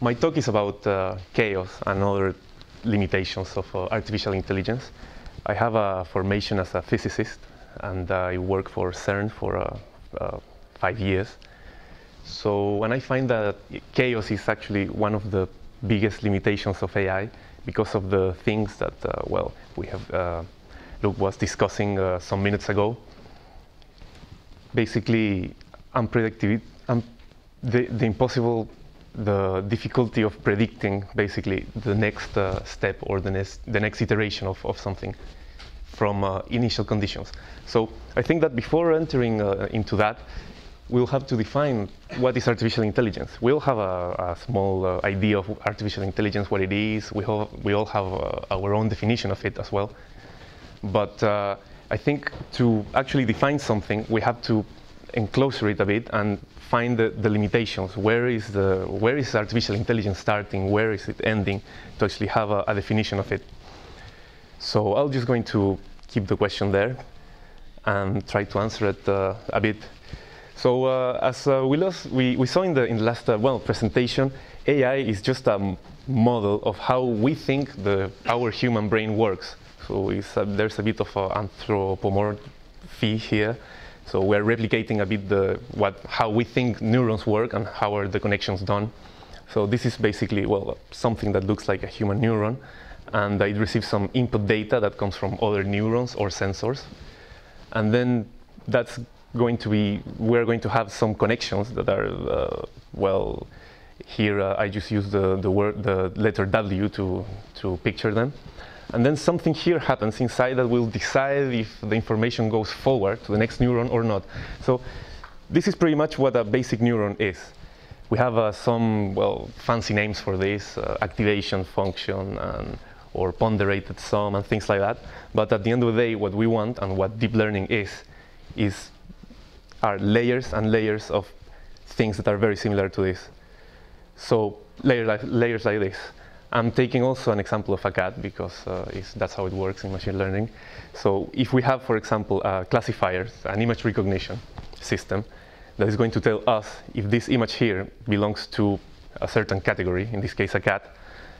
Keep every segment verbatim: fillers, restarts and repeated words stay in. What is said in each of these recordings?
My talk is about uh, chaos and other limitations of uh, artificial intelligence. I have a formation as a physicist, and I work for CERN for uh, uh, five years. So when I find that chaos is actually one of the biggest limitations of A I, because of the things that, uh, well, we have, uh, Luke was discussing uh, some minutes ago. Basically, unpredictability, um, the, the impossible, the difficulty of predicting basically the next uh, step or the next, the next iteration of, of something from uh, initial conditions. So I think that before entering uh, into that, we'll have to define what is artificial intelligence. We all have a, a small uh, idea of artificial intelligence, what it is. We, all, we all have uh, our own definition of it as well. But uh, I think to actually define something, we have to enclosure it a bit and find the, the limitations. Where is, the, where is artificial intelligence starting? Where is it ending? To actually have a, a definition of it. So I'm just going to keep the question there and try to answer it uh, a bit. So uh, as uh, we, lost, we, we saw in the, in the last uh, well, presentation, A I is just a model of how we think the, our human brain works. So it's, uh, there's a bit of uh, anthropomorphy here. So we're replicating a bit the, what, how we think neurons work and how are the connections done. So this is basically, well, something that looks like a human neuron, and it receives some input data that comes from other neurons or sensors. And then that's going to be, we're going to have some connections that are, uh, well, here uh, I just use the, the word, the letter W to, to picture them. And then something here happens inside that will decide if the information goes forward to the next neuron or not. So this is pretty much what a basic neuron is. We have uh, some, well, fancy names for this, uh, activation function, and, or ponderated sum, and things like that. But at the end of the day, what we want and what deep learning is, is are layers and layers of things that are very similar to this. So layer like, layers like this. I'm taking also an example of a cat because uh, it's, that's how it works in machine learning. So if we have, for example, a classifier, an image recognition system that is going to tell us if this image here belongs to a certain category, in this case a cat,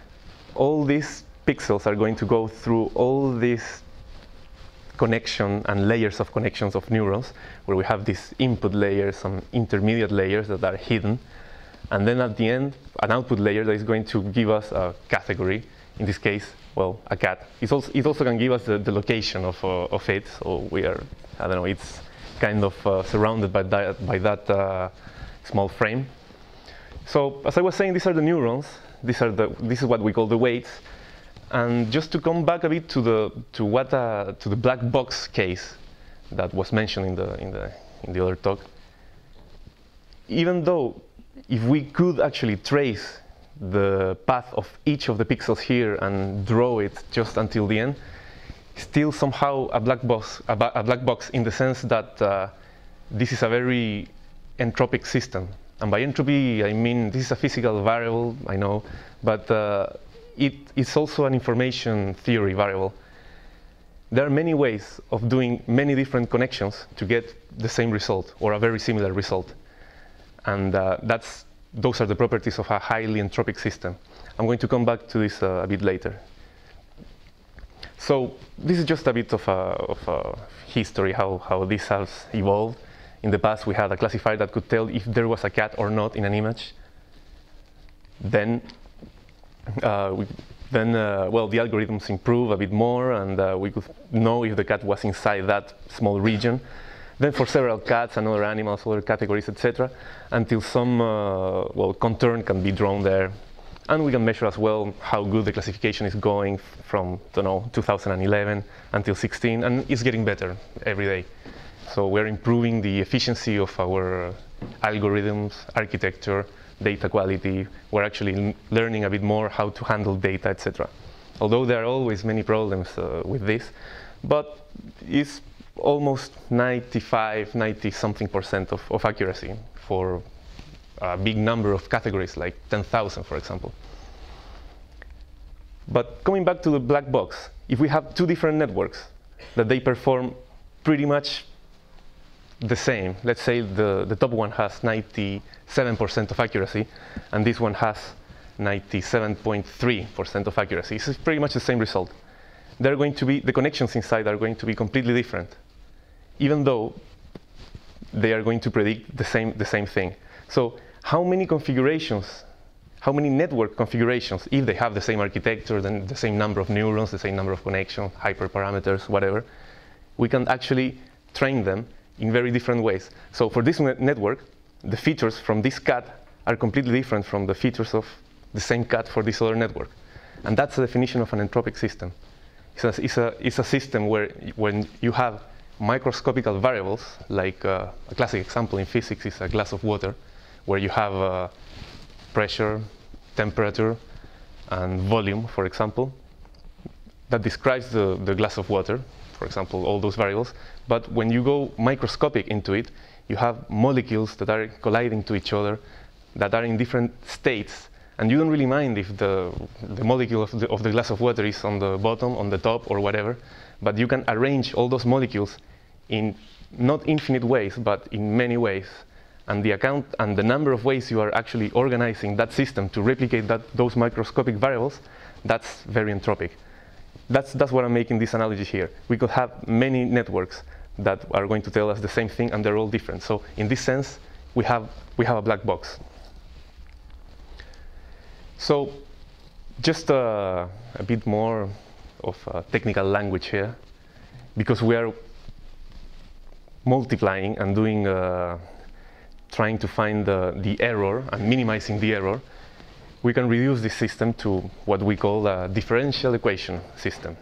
all these pixels are going to go through all these connection and layers of connections of neurons, where we have these input layers, some intermediate layers that are hidden, and then at the end, an output layer that is going to give us a category. In this case, well, a cat. It's also, it also can give us the, the location of, uh, of it, so we are, I don't know, it's kind of uh, surrounded by that, by that uh, small frame. So, as I was saying, these are the neurons. These are the, this is what we call the weights. And just to come back a bit to the to what uh, to the black box case that was mentioned in the in the in the other talk. Even though if we could actually trace the path of each of the pixels here and draw it just until the end, still somehow a black box a, a black box in the sense that uh, this is a very entropic system. And by entropy, I mean this is a physical variable, I know, but uh, It, it's also an information theory variable. There are many ways of doing many different connections to get the same result or a very similar result. And uh, that's, those are the properties of a highly entropic system. I'm going to come back to this uh, a bit later. So this is just a bit of a, of a history, how, how this has evolved. In the past, we had a classifier that could tell if there was a cat or not in an image. Then Uh, we, then, uh, well, the algorithms improve a bit more, and uh, we could know if the cat was inside that small region. Then for several cats and other animals, other categories, et cetera, until some, uh, well, contour can be drawn there. And we can measure as well how good the classification is going from, I don't know, two thousand eleven until sixteen, and it's getting better every day. So we're improving the efficiency of our algorithms, architecture, data quality. We're actually learning a bit more how to handle data, et cetera. Although there are always many problems uh, with this, but it's almost ninety-five, ninety something percent of, of accuracy for a big number of categories, like ten thousand, for example. But coming back to the black box, if we have two different networks that they perform pretty much the same. Let's say the, the top one has ninety-seven percent of accuracy, and this one has ninety-seven point three percent of accuracy. It's pretty much the same result. They're going to be, the connections inside are going to be completely different, even though they are going to predict the same, the same thing. So how many configurations, how many network configurations, if they have the same architecture, then the same number of neurons, the same number of connections, hyperparameters, whatever, we can actually train them in very different ways. So for this net network, the features from this cat are completely different from the features of the same cat for this other network. And that's the definition of an entropic system. It's a, it's a, it's a system where when you have microscopical variables, like uh, a classic example in physics is a glass of water, where you have uh, pressure, temperature, and volume, for example, that describes the, the glass of water, for example, all those variables. But when you go microscopic into it, you have molecules that are colliding to each other, that are in different states, and you don't really mind if the, the molecule of the, of the glass of water is on the bottom, on the top, or whatever, but you can arrange all those molecules in not infinite ways, but in many ways. And the account and the number of ways you are actually organizing that system to replicate that, those microscopic variables, that's very entropic. That's, that's what I'm making this analogy here. We could have many networks that are going to tell us the same thing, and they're all different. So in this sense, we have, we have a black box. So just uh, a bit more of uh, technical language here, because we are multiplying and doing, uh, trying to find the, the error and minimizing the error, we can reduce this system to what we call a differential equation system.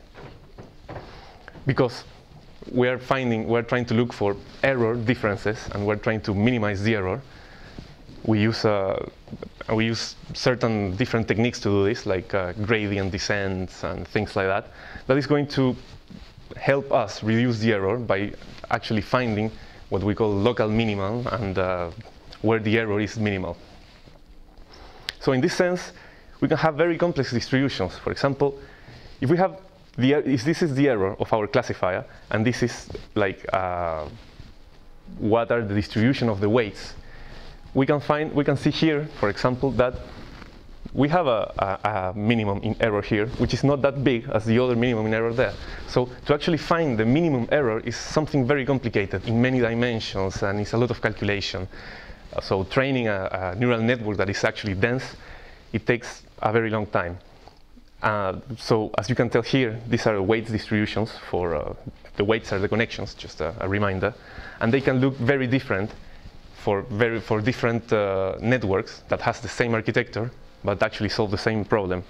Because we are finding, we're trying to look for error differences, and we're trying to minimize the error. We use, uh, we use certain different techniques to do this, like uh, gradient descents and things like that. That is going to help us reduce the error by actually finding what we call local minimum, and uh, where the error is minimal. So in this sense, we can have very complex distributions. For example, if we have the, if this is the error of our classifier, and this is like uh, what are the distribution of the weights, we can find, we can see here, for example, that we have a, a, a minimum in error here, which is not that big as the other minimum in error there. So to actually find the minimum error is something very complicated in many dimensions, and it's a lot of calculation. Uh, so training a, a neural network that is actually dense, it takes a very long time. Uh, so as you can tell here, these are weights distributions for, uh, the weights are the connections, just a, a reminder. And they can look very different for, very, for different uh, networks that has the same architecture, but actually solve the same problem.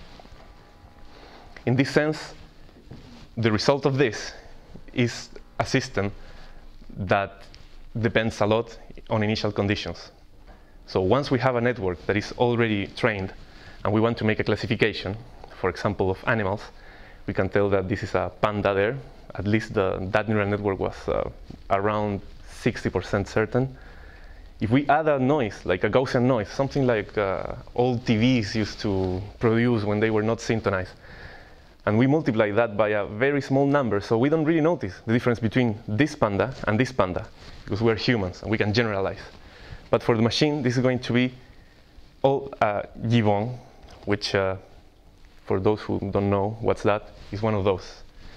In this sense, the result of this is a system that depends a lot on initial conditions. So once we have a network that is already trained, and we want to make a classification, for example, of animals, we can tell that this is a panda there. At least the, that neural network was uh, around sixty percent certain. If we add a noise, like a Gaussian noise, something like uh, old T Vs used to produce when they were not synchronized, and we multiply that by a very small number, so we don't really notice the difference between this panda and this panda, because we're humans and we can generalize. But for the machine, this is going to be all uh, Gibbon, which, uh, for those who don't know what's that, is one of those.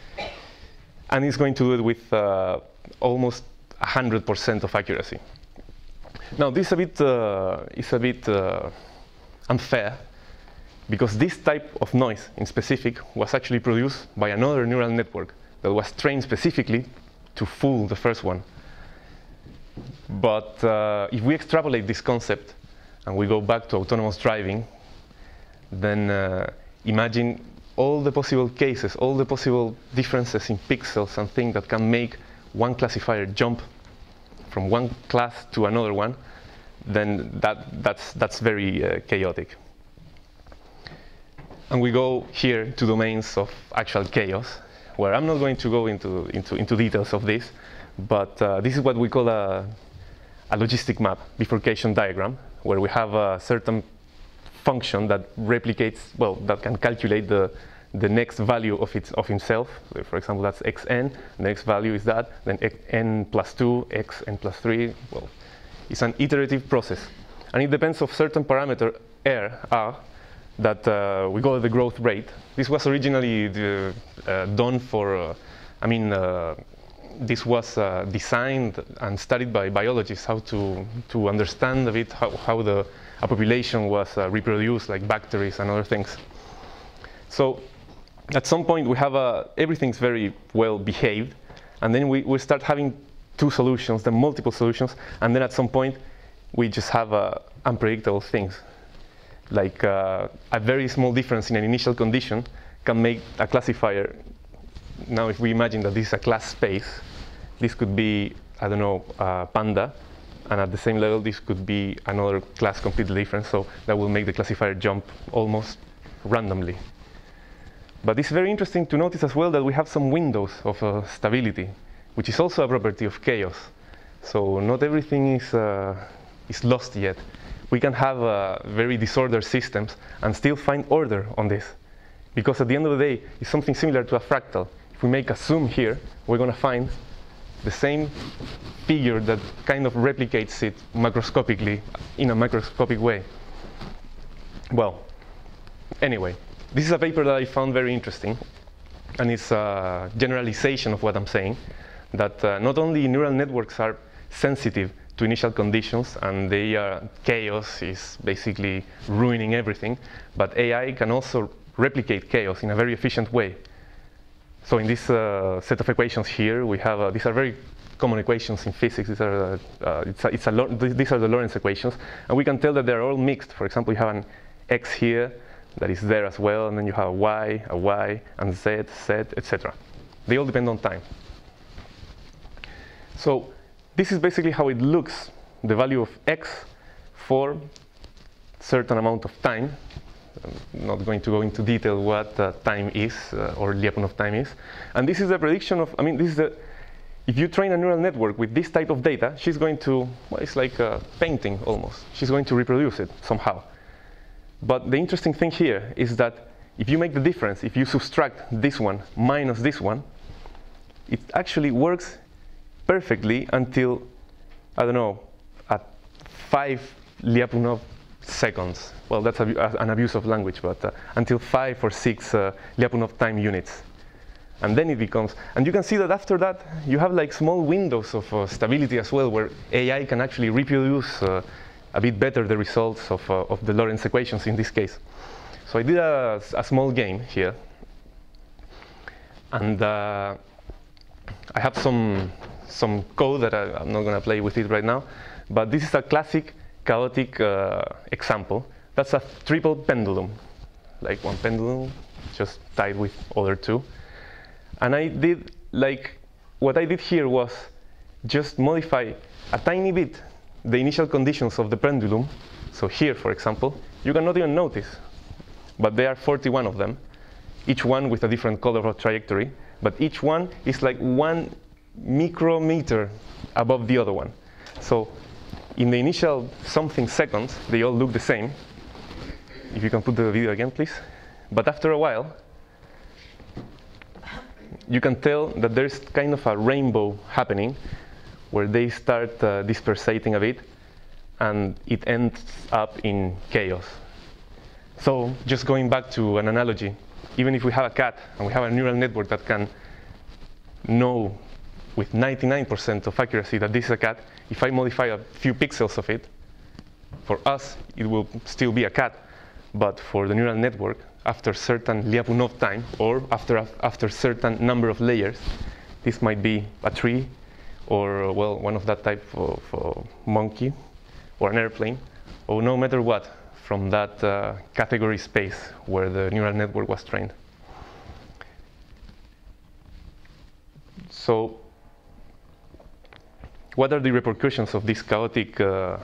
And it's going to do it with uh, almost one hundred percent of accuracy. Now, this is a bit, uh, is a bit uh, unfair, because this type of noise in specific was actually produced by another neural network that was trained specifically to fool the first one. But uh, if we extrapolate this concept and we go back to autonomous driving, then uh, imagine all the possible cases, all the possible differences in pixels and things that can make one classifier jump from one class to another one, then that, that's, that's very uh, chaotic. And we go here to domains of actual chaos, where I'm not going to go into, into, into details of this, but uh, this is what we call a, a logistic map, bifurcation diagram, where we have a certain function that replicates, well, that can calculate the, the next value of, its, of himself. So for example, that's xn, the next value is that, then n plus two, x, n plus three. Well, it's an iterative process. And it depends on certain parameter r, r, that uh, we call it the growth rate. This was originally the, uh, done for, uh, I mean, uh, this was uh, designed and studied by biologists, how to, to understand a bit how, how the, a population was uh, reproduced, like bacteria and other things. So at some point we have a, everything's very well behaved, and then we, we start having two solutions, then multiple solutions, and then at some point we just have uh, unpredictable things. Like uh, a very small difference in an initial condition can make a classifier. Now if we imagine that this is a class space, this could be, I don't know, uh, panda, and at the same level this could be another class completely different, so that will make the classifier jump almost randomly. But it's very interesting to notice as well that we have some windows of uh, stability, which is also a property of chaos. So not everything is, uh, is lost yet. We can have uh, very disordered systems and still find order on this. Because at the end of the day, it's something similar to a fractal. If we make a zoom here, we're going to find the same figure that kind of replicates it macroscopically in a macroscopic way. Well, anyway, this is a paper that I found very interesting, and it's a generalization of what I'm saying, that uh, not only neural networks are sensitive to initial conditions, and they are, chaos is basically ruining everything, but A I can also replicate chaos in a very efficient way. So in this uh, set of equations here, we have, uh, these are very common equations in physics. These are, uh, uh, it's a, it's a these are the Lorentz equations, and we can tell that they're all mixed. For example, you have an x here that is there as well, and then you have a y, a y, and z, z, et cetera. They all depend on time. So this is basically how it looks, the value of x for certain amount of time. I'm not going to go into detail what uh, time is, uh, or Lyapunov time is. And this is a prediction of, I mean, this is the, if you train a neural network with this type of data, she's going to, well, it's like a painting almost. She's going to reproduce it somehow. But the interesting thing here is that if you make the difference, if you subtract this one minus this one, it actually works perfectly until, I don't know, at five Lyapunov seconds. Well, that's a, an abuse of language, but uh, until five or six uh, Lyapunov time units. And then it becomes, and you can see that after that, you have like small windows of uh, stability as well, where A I can actually reproduce uh, a bit better the results of, uh, of the Lorentz equations in this case. So I did a, a small game here. And uh, I have some, some code that I, I'm not going to play with it right now, but this is a classic chaotic uh, example. That's a triple pendulum, like one pendulum just tied with other two. And I did, like, what I did here was just modify a tiny bit the initial conditions of the pendulum. So here, for example, you cannot even notice, but there are forty-one of them, each one with a different color of trajectory, but each one is like one micrometer above the other one. So in the initial something seconds, they all look the same. If you can put the video again, please. But after a while, you can tell that there's kind of a rainbow happening where they start uh, dispersating a bit, and it ends up in chaos. So just going back to an analogy, even if we have a cat and we have a neural network that can know with ninety-nine percent of accuracy that this is a cat, if I modify a few pixels of it, for us it will still be a cat, but for the neural network, after certain Lyapunov time, or after after certain number of layers, this might be a tree, or well, one of that type of uh, monkey, or an airplane, or no matter what, from that uh, category space where the neural network was trained. So, what are the repercussions of this chaotic uh,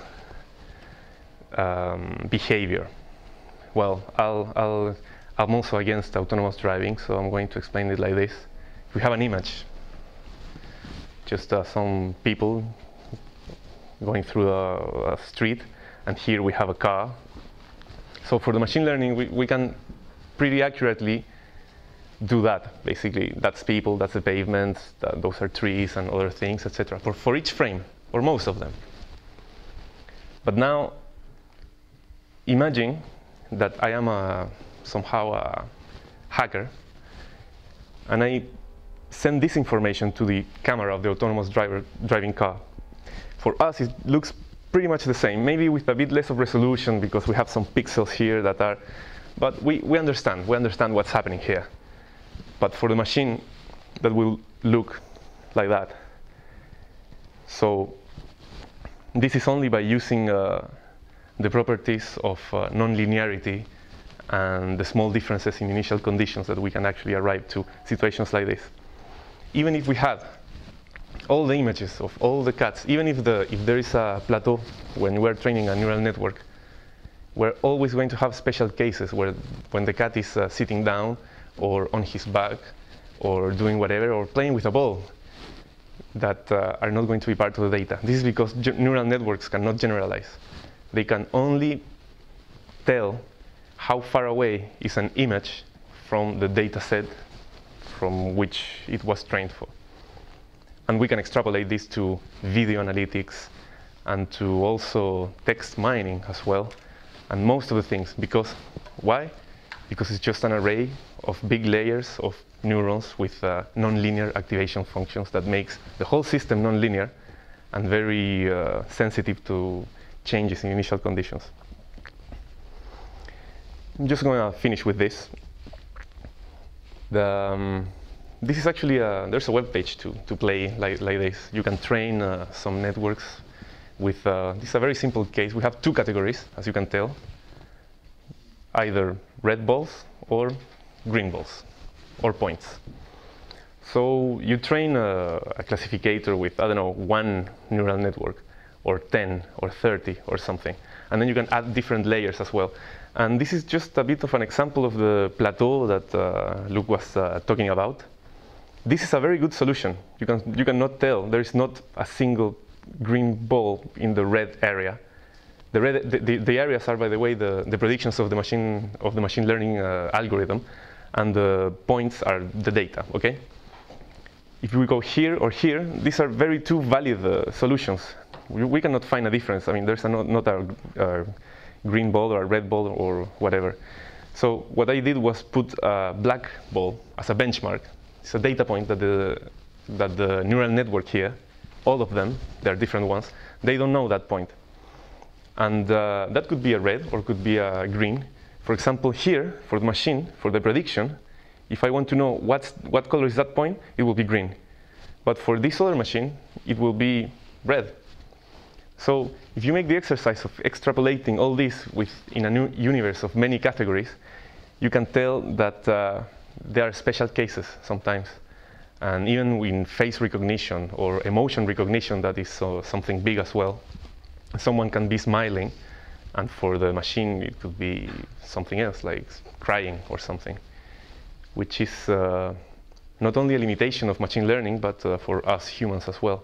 um, behavior? Well, I'll, I'll, I'm also against autonomous driving, so I'm going to explain it like this. We have an image, just uh, some people going through a, a street, and here we have a car. So for the machine learning, we, we can pretty accurately do that. Basically, that's people, that's the pavement, that, those are trees and other things, et cetera. For, for each frame, or most of them. But now, imagine that I am a, somehow a hacker, and I send this information to the camera of the autonomous driver driving car. For us, it looks pretty much the same, maybe with a bit less of resolution because we have some pixels here that are, but we, we understand, we understand what's happening here. But for the machine, that will look like that. So this is only by using uh, the properties of uh, non-linearity and the small differences in initial conditions that we can actually arrive to situations like this. Even if we had all the images of all the cats, even if, the, if there is a plateau when we're training a neural network, we're always going to have special cases where when the cat is uh, sitting down or on his back or doing whatever or playing with a ball that uh, are not going to be part of the data. This is because neural networks cannot generalize. They can only tell how far away is an image from the data set from which it was trained for. And we can extrapolate this to video analytics and to also text mining as well, and most of the things. Because why? Because it's just an array of big layers of neurons with uh, nonlinear activation functions that makes the whole system nonlinear and very uh, sensitive to changes in initial conditions. I'm just going to finish with this. The, um, this is actually a, there's a web page to, to play like, like this. You can train uh, some networks with, uh, this is a very simple case. We have two categories, as you can tell, either red balls or green balls, or points. So you train a, a classificator with, I don't know, one neural network, or ten, or thirty, or something. And then you can add different layers as well. And this is just a bit of an example of the plateau that uh, Luke was uh, talking about. This is a very good solution. You can you cannot tell. There is not a single green ball in the red area. The, red, the, the, the areas are, by the way, the, the predictions of the machine of the machine learning uh, algorithm, and the points are the data. Okay. If we go here or here, these are very two valid uh, solutions. We, we cannot find a difference. I mean, there's a not, not a, a green ball or a red ball or whatever. So what I did was put a black ball as a benchmark. It's a data point that the, that the neural network here, all of them, they're different ones, they don't know that point. And uh, that could be a red or could be a green. For example, here, for the machine, for the prediction, if I want to know what's, what color is that point, it will be green. But for this other machine, it will be red. So if you make the exercise of extrapolating all this with, in a new universe of many categories, you can tell that uh, there are special cases sometimes. And even in face recognition or emotion recognition, that is uh, something big as well. Someone can be smiling, and for the machine it could be something else, like crying or something, which is uh, not only a limitation of machine learning, but uh, for us humans as well.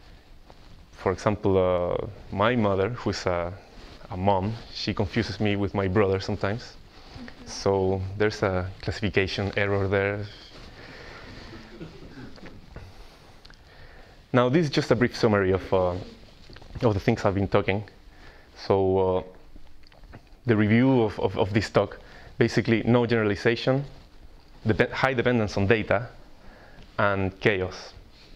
For example, uh, my mother, who's a, a mom, she confuses me with my brother sometimes. Mm-hmm. So there's a classification error there. Now, this is just a brief summary of, uh, of the things I've been talking. So uh, the review of, of, of this talk, basically no generalization, dep high dependence on data, and chaos.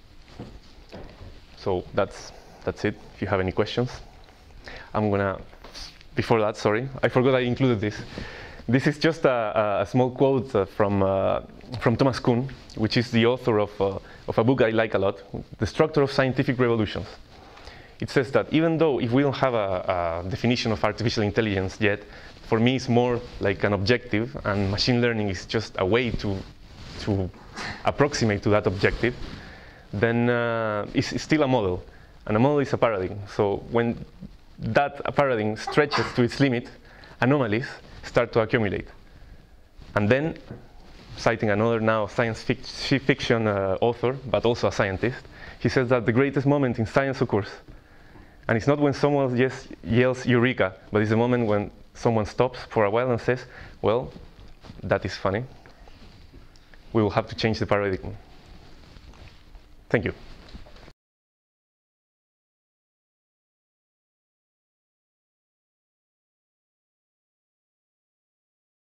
So that's, that's it, if you have any questions. I'm gonna, before that, sorry, I forgot I included this. This is just a, a small quote uh, from, uh, from Thomas Kuhn, which is the author of, uh, of a book I like a lot, The Structure of Scientific Revolutions. It says that even though if we don't have a, a definition of artificial intelligence yet, for me it's more like an objective, and machine learning is just a way to, to approximate to that objective, then uh, it's, it's still a model. And a model is a paradigm. So when that paradigm stretches to its limit, anomalies start to accumulate. And then, citing another now science fic fiction uh, author, but also a scientist, he says that the greatest moment in science occurs. And it's not when someone just yells eureka, but it's the moment when someone stops for a while and says, well, that is funny. We will have to change the paradigm. Thank you.